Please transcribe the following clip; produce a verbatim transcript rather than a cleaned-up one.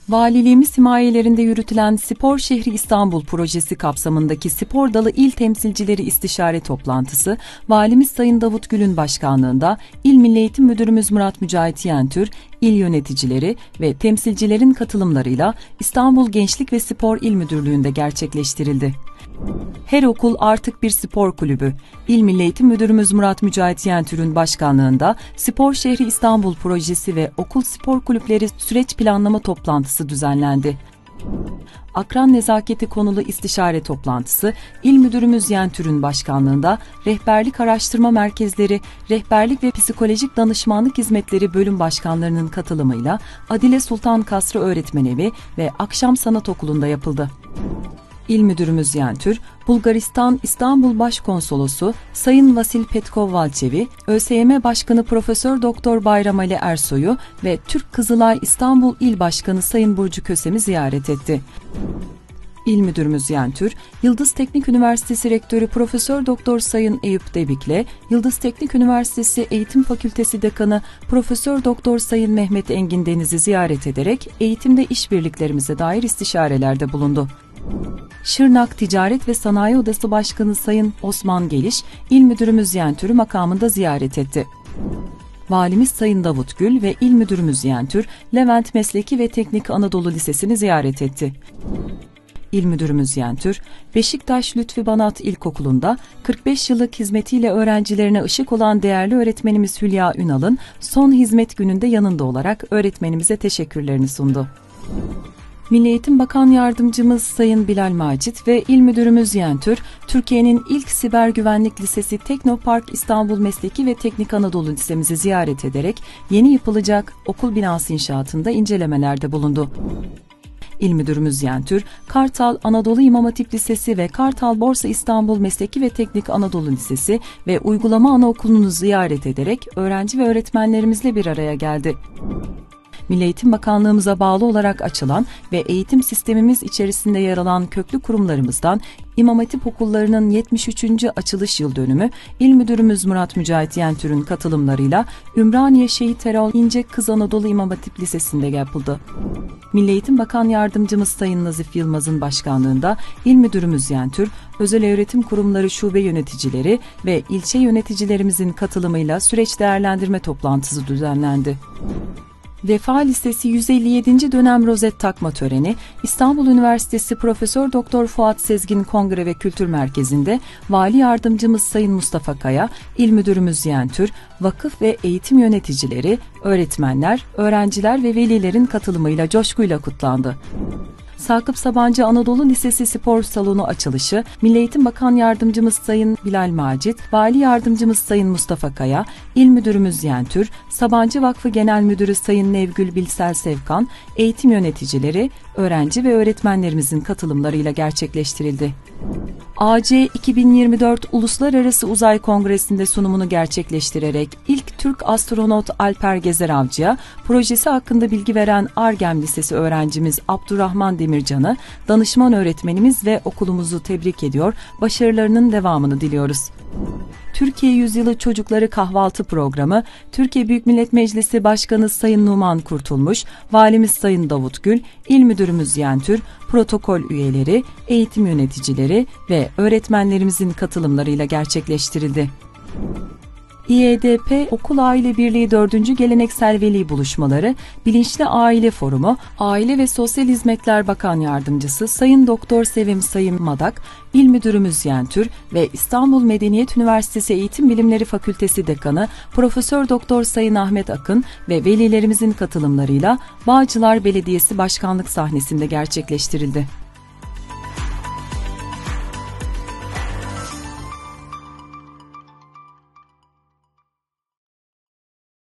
Valiliğimiz himayelerinde yürütülen Spor Şehri İstanbul projesi kapsamındaki spor dalı il temsilcileri istişare toplantısı, Valimiz Sayın Davut Gül'ün başkanlığında İl Milli Eğitim Müdürümüz Murat Mücahit Yentür, il yöneticileri ve temsilcilerin katılımlarıyla İstanbul Gençlik ve Spor İl Müdürlüğü'nde gerçekleştirildi. Her okul artık bir spor kulübü. İl Milli Eğitim Müdürümüz Murat Mücahit Yentür'ün başkanlığında Spor Şehri İstanbul projesi ve okul spor kulüpleri süreç planlama toplantısı düzenlendi. Akran nezaketi konulu istişare toplantısı, İl Müdürümüz Yentür'ün başkanlığında Rehberlik Araştırma Merkezleri, Rehberlik ve Psikolojik Danışmanlık Hizmetleri Bölüm Başkanlarının katılımıyla Adile Sultan Kasrı Öğretmenevi ve Akşam Sanat Okulu'nda yapıldı. İl Müdürümüz Yentür, Bulgaristan İstanbul Başkonsolosu Sayın Vasil Petkov-Valçevi, ÖSYM Başkanı Profesör Doktor Bayram Ali Ersoy'u ve Türk Kızılay İstanbul İl Başkanı Sayın Burcu Kösem'i ziyaret etti. İl Müdürümüz Yentür, Yıldız Teknik Üniversitesi Rektörü Profesör Doktor Sayın Eyüp Debik'le Yıldız Teknik Üniversitesi Eğitim Fakültesi Dekanı Profesör Doktor Sayın Mehmet Engin Deniz'i ziyaret ederek eğitimde işbirliklerimize dair istişarelerde bulundu. Şırnak Ticaret ve Sanayi Odası Başkanı Sayın Osman Geliş, İl Müdürümüz Yentür'ü makamında ziyaret etti. Valimiz Sayın Davut Gül ve İl Müdürümüz Yentür, Levent Mesleki ve Teknik Anadolu Lisesi'ni ziyaret etti. İl Müdürümüz Yentür, Beşiktaş Lütfi Banat İlkokulu'nda kırk beş yıllık hizmetiyle öğrencilerine ışık olan değerli öğretmenimiz Hülya Ünal'ın son hizmet gününde yanında olarak öğretmenimize teşekkürlerini sundu. Milli Eğitim Bakan Yardımcımız Sayın Bilal Macit ve İl Müdürümüz Yentür, Türkiye'nin ilk siber güvenlik lisesi Teknopark İstanbul Mesleki ve Teknik Anadolu Lisemizi ziyaret ederek yeni yapılacak okul binası inşaatında incelemelerde bulundu. İl Müdürümüz Yentür, Kartal Anadolu İmam Hatip Lisesi ve Kartal Borsa İstanbul Mesleki ve Teknik Anadolu Lisesi ve Uygulama Anaokulu'nu ziyaret ederek öğrenci ve öğretmenlerimizle bir araya geldi. Milli Eğitim Bakanlığımıza bağlı olarak açılan ve eğitim sistemimiz içerisinde yer alan köklü kurumlarımızdan İmam Hatip Okullarının yetmiş üçüncü açılış yıl dönümü İl Müdürümüz Murat Mücahit Yentür'ün katılımlarıyla Ümraniye Şehit Erol İnce Kız Anadolu İmam Hatip Lisesi'nde yapıldı. Milli Eğitim Bakan Yardımcımız Sayın Nazif Yılmaz'ın başkanlığında İl Müdürümüz Yentür, özel öğretim kurumları şube yöneticileri ve ilçe yöneticilerimizin katılımıyla süreç değerlendirme toplantısı düzenlendi. Vefa Lisesi yüz elli yedinci dönem rozet takma töreni İstanbul Üniversitesi Profesör Doktor Fuat Sezgin Kongre ve Kültür Merkezi'nde Vali Yardımcımız Sayın Mustafa Kaya, İl Müdürümüz Yentür, vakıf ve eğitim yöneticileri, öğretmenler, öğrenciler ve velilerin katılımıyla coşkuyla kutlandı. Sakıp Sabancı Anadolu Lisesi Spor Salonu açılışı, Milli Eğitim Bakan Yardımcımız Sayın Bilal Macit, Vali Yardımcımız Sayın Mustafa Kaya, İl Müdürümüz Yentür, Sabancı Vakfı Genel Müdürü Sayın Nevgül Bilsel Sevkan, eğitim yöneticileri, öğrenci ve öğretmenlerimizin katılımlarıyla gerçekleştirildi. A C iki bin yirmi dört Uluslararası Uzay Kongresi'nde sunumunu gerçekleştirerek ilk Türk astronot Alper Gezer Avcı'ya projesi hakkında bilgi veren Argem Lisesi öğrencimiz Abdurrahman Demircan'ı, danışman öğretmenimiz ve okulumuzu tebrik ediyor, başarılarının devamını diliyoruz. Türkiye Yüzyılı Çocukları Kahvaltı Programı, Türkiye Büyük Millet Meclisi Başkanı Sayın Numan Kurtulmuş, Valimiz Sayın Davut Gül, İl Müdürümüz Yentür, protokol üyeleri, eğitim yöneticileri ve öğretmenlerimizin katılımlarıyla gerçekleştirildi. İ E D P Okul Aile Birliği dördüncü Geleneksel Veli Buluşmaları, Bilinçli Aile Forumu, Aile ve Sosyal Hizmetler Bakan Yardımcısı Sayın Doktor Sevim Sayın Madak, İl Müdürümüz Yentür ve İstanbul Medeniyet Üniversitesi Eğitim Bilimleri Fakültesi Dekanı Profesör Doktor Sayın Ahmet Akın ve velilerimizin katılımlarıyla Bağcılar Belediyesi Başkanlık sahnesinde gerçekleştirildi.